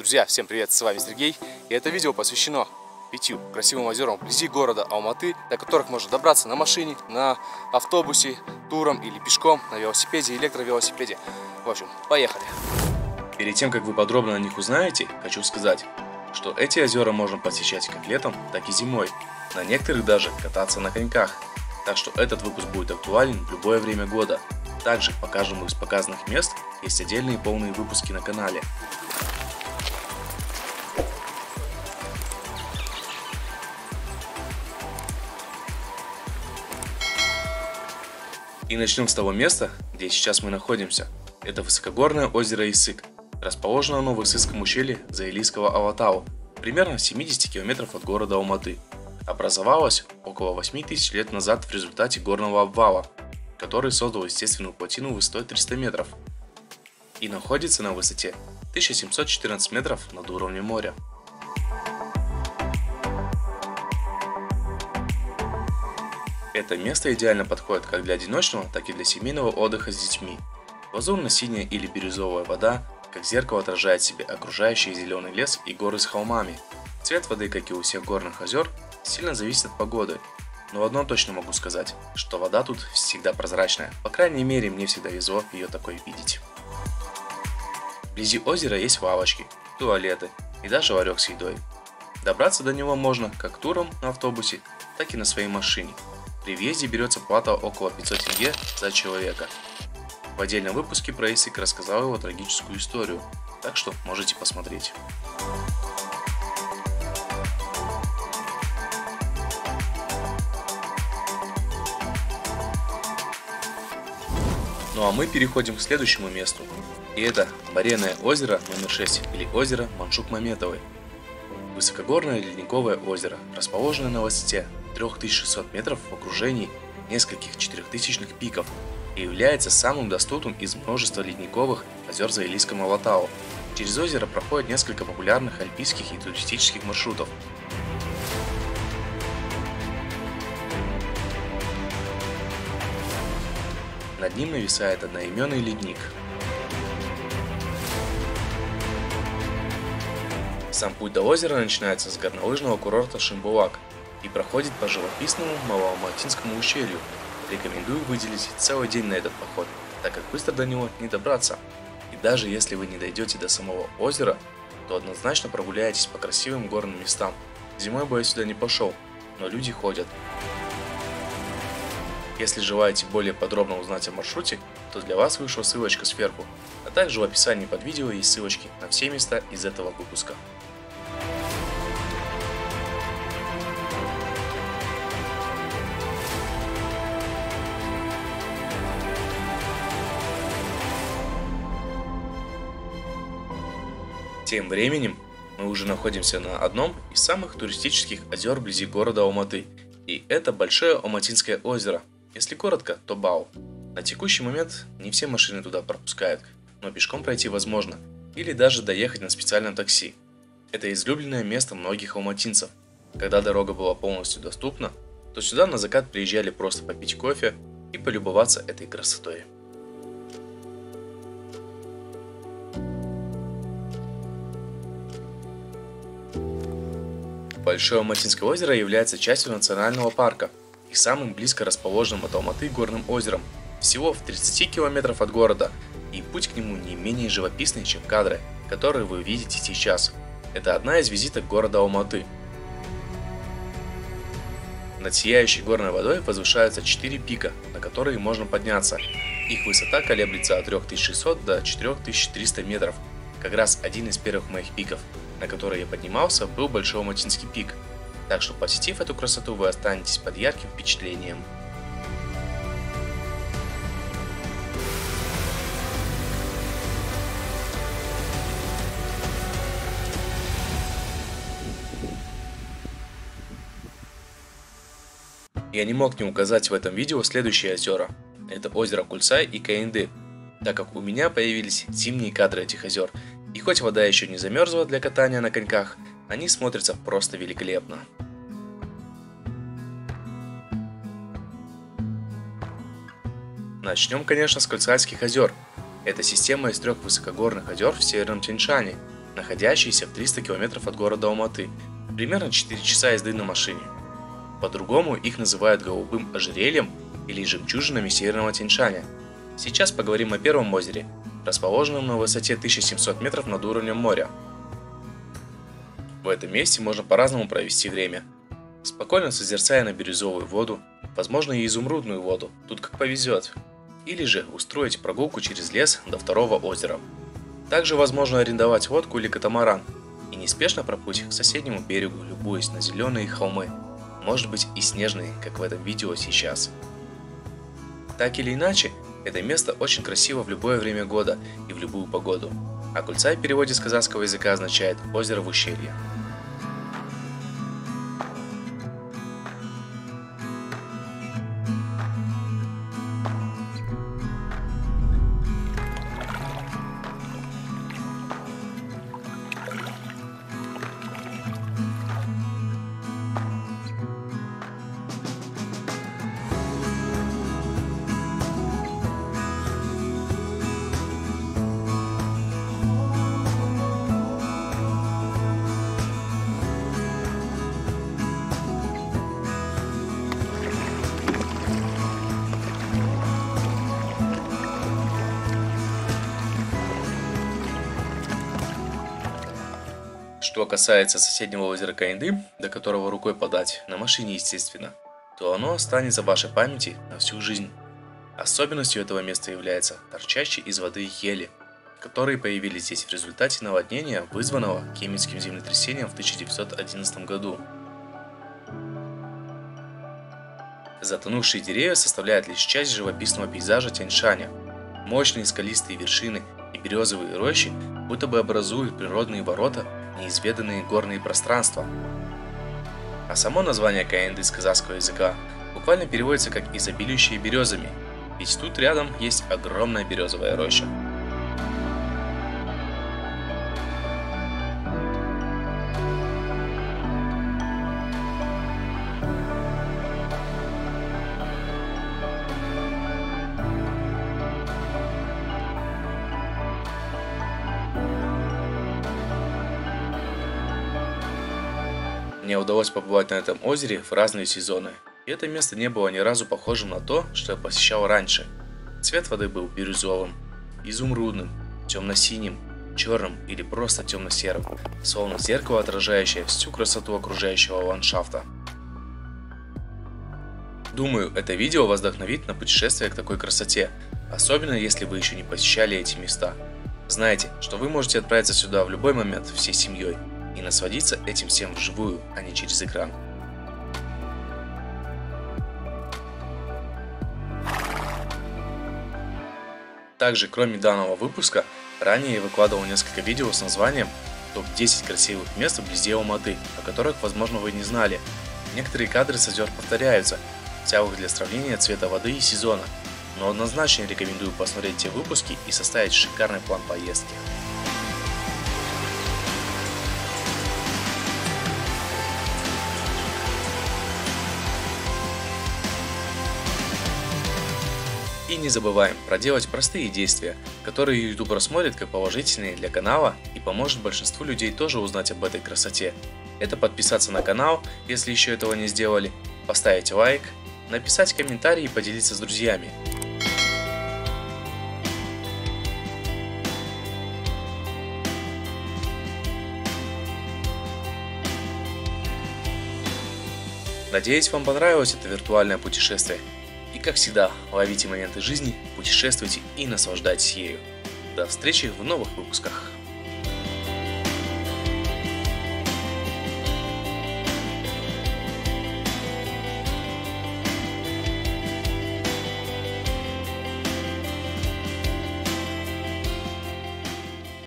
Друзья, всем привет, с вами Сергей, и это видео посвящено 5 красивым озерам вблизи города Алматы, до которых можно добраться на машине, на автобусе, туром или пешком, на велосипеде, электровелосипеде. В общем, поехали! Перед тем, как вы подробно о них узнаете, хочу сказать, что эти озера можно посещать как летом, так и зимой, на некоторых даже кататься на коньках, так что этот выпуск будет актуален в любое время года. Также по каждому из показанных мест есть отдельные полные выпуски на канале. И начнем с того места, где сейчас мы находимся. Это высокогорное озеро Исык. Расположено оно в Исыкском ущелье Заилийского Алатау, примерно в 70 километров от города Алматы. Образовалось около 8000 лет назад в результате горного обвала, который создал естественную плотину высотой 300 метров и находится на высоте 1714 метров над уровнем моря. Это место идеально подходит как для одиночного, так и для семейного отдыха с детьми. Лазурно-синяя или бирюзовая вода, как зеркало, отражает в себе окружающий зеленый лес и горы с холмами. Цвет воды, как и у всех горных озер, сильно зависит от погоды. Но одно точно могу сказать, что вода тут всегда прозрачная. По крайней мере, мне всегда везло ее такой видеть. Вблизи озера есть лавочки, туалеты и даже ларек с едой. Добраться до него можно как туром на автобусе, так и на своей машине. При въезде берется плата около 500 тенге за человека. В отдельном выпуске про Исык рассказал его трагическую историю, так что можете посмотреть. Ну а мы переходим к следующему месту. И это Баренное озеро номер 6 или озеро Маншук-Маметовой. Высокогорное ледниковое озеро, расположенное на высоте 3600 метров в окружении нескольких 4000-х пиков и является самым доступным из множества ледниковых озер в Заилийском Алатау. Через озеро проходит несколько популярных альпийских и туристических маршрутов. Над ним нависает одноименный ледник. Сам путь до озера начинается с горнолыжного курорта Шимбулак и проходит по живописному Малоалматинскому ущелью. Рекомендую выделить целый день на этот поход, так как быстро до него не добраться. И даже если вы не дойдете до самого озера, то однозначно прогуляетесь по красивым горным местам. Зимой бы я сюда не пошел, но люди ходят. Если желаете более подробно узнать о маршруте, то для вас вышла ссылочка сверху, а также в описании под видео есть ссылочки на все места из этого выпуска. Тем временем мы уже находимся на одном из самых туристических озер вблизи города Алматы, и это Большое Алматинское озеро, если коротко, то БАО. На текущий момент не все машины туда пропускают, но пешком пройти возможно, или даже доехать на специальном такси. Это излюбленное место многих алматинцев. Когда дорога была полностью доступна, то сюда на закат приезжали просто попить кофе и полюбоваться этой красотой. Большое Алматинское озеро является частью национального парка и самым близко расположенным от Алматы горным озером, всего в 30 километров от города, и путь к нему не менее живописный, чем кадры, которые вы видите сейчас. Это одна из визиток города Алматы. Над сияющей горной водой возвышаются 4 пика, на которые можно подняться. Их высота колеблется от 3600 до 4300 метров. Как раз один из первых моих пиков, на который я поднимался, был Большой Алматинский пик. Так что, посетив эту красоту, вы останетесь под ярким впечатлением. Я не мог не указать в этом видео следующие озера. Это озеро Кульсай и Каинды, так как у меня появились зимние кадры этих озер. И хоть вода еще не замерзла для катания на коньках, они смотрятся просто великолепно. Начнем, конечно, с Кульсайских озер. Это система из 3 высокогорных озер в Северном Тяньшане. находящиеся в 300 километров от города Алматы, примерно 4 часа езды на машине. По-другому их называют голубым ожерельем или жемчужинами Северного Тянь-Шаня. Сейчас поговорим о первом озере, расположенном на высоте 1700 метров над уровнем моря. В этом месте можно по-разному провести время. Спокойно созерцая на бирюзовую воду, возможно и изумрудную воду, тут как повезет. Или же устроить прогулку через лес до второго озера. Также возможно арендовать лодку или катамаран и неспешно проплыть к соседнему берегу, любуясь на зеленые холмы, может быть и снежные, как в этом видео сейчас. Так или иначе, это место очень красиво в любое время года и в любую погоду. А Кульцай в переводе с казахского языка означает «озеро в ущелье». Что касается соседнего озера Каинды, до которого рукой подать, на машине естественно, то оно останется в вашей памяти на всю жизнь. Особенностью этого места является торчащие из воды ели, которые появились здесь в результате наводнения, вызванного Кемецким землетрясением в 1911 году. Затонувшие деревья составляют лишь часть живописного пейзажа Тянь-Шаня. Мощные скалистые вершины и березовые рощи будто бы образуют природные ворота в неизведанные горные пространства. А само название Каинды с казахского языка буквально переводится как «изобилующие березами», ведь тут рядом есть огромная березовая роща. Мне удалось побывать на этом озере в разные сезоны, и это место не было ни разу похожим на то, что я посещал раньше. Цвет воды был бирюзовым, изумрудным, темно-синим, черным или просто темно-серым, словно зеркало, отражающее всю красоту окружающего ландшафта. Думаю, это видео вас вдохновит на путешествие к такой красоте, особенно если вы еще не посещали эти места. Знайте, что вы можете отправиться сюда в любой момент всей семьей и насладиться этим всем вживую, а не через экран. Также, кроме данного выпуска, ранее я выкладывал несколько видео с названием «Топ-10 красивых мест вблизи Алматы», о которых, возможно, вы не знали. Некоторые кадры с озер повторяются, в целях для сравнения цвета воды и сезона, но однозначно рекомендую посмотреть те выпуски и составить шикарный план поездки. И не забываем проделать простые действия, которые YouTube рассмотрит как положительные для канала и поможет большинству людей тоже узнать об этой красоте. Это подписаться на канал, если еще этого не сделали, поставить лайк, написать комментарий и поделиться с друзьями. Надеюсь, вам понравилось это виртуальное путешествие. И как всегда, ловите моменты жизни, путешествуйте и наслаждайтесь ею. До встречи в новых выпусках.